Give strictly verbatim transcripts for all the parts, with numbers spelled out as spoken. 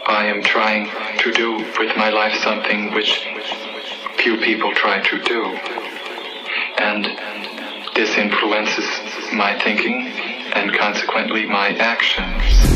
I am trying to do with my life something which few people try to do. And this influences my thinking and consequently my actions.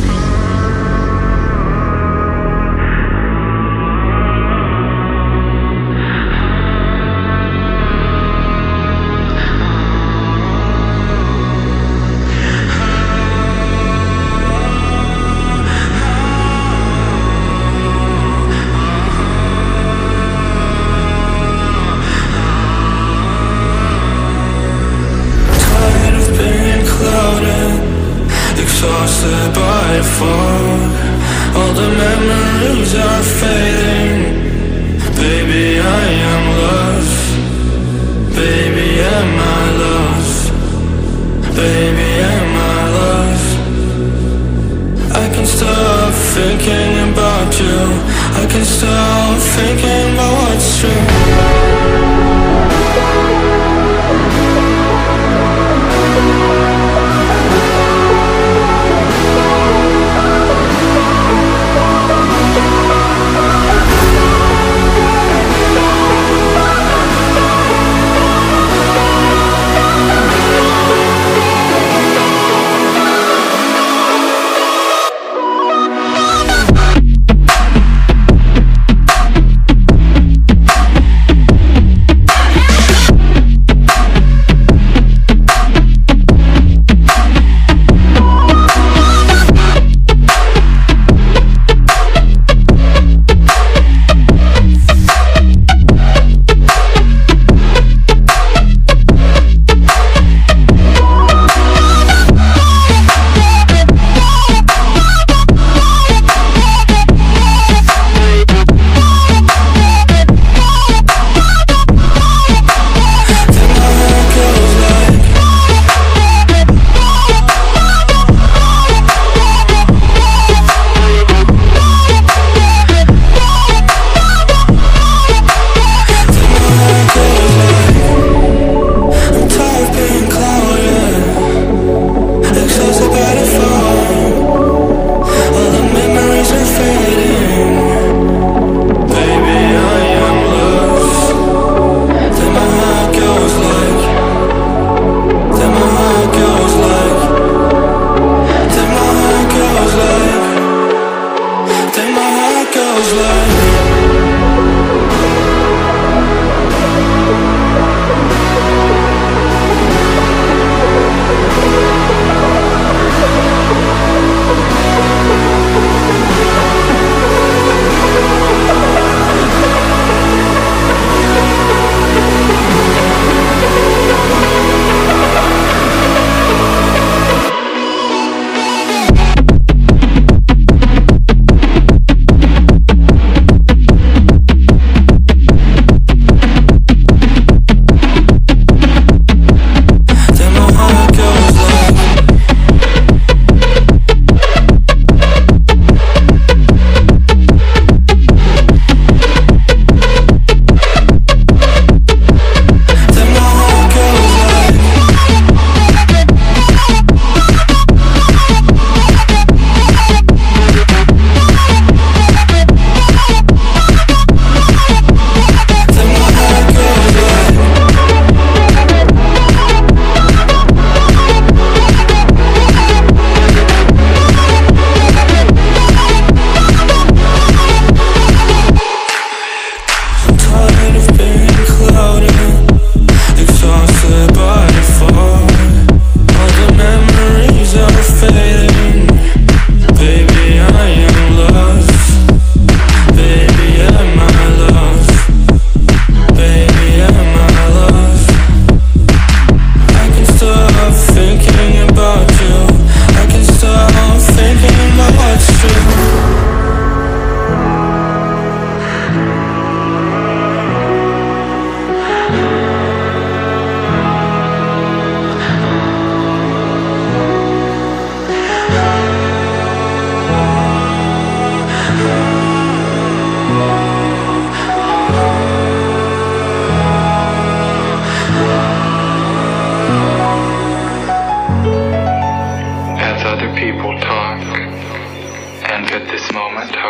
Exhausted by fog, all the memories are fading. Baby, I am lost. Baby, am I lost? Baby, am I lost? I can stop thinking about you. I can stop thinking about what's true.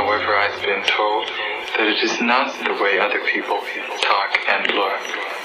However, I've been told that it is not the way other people talk and look.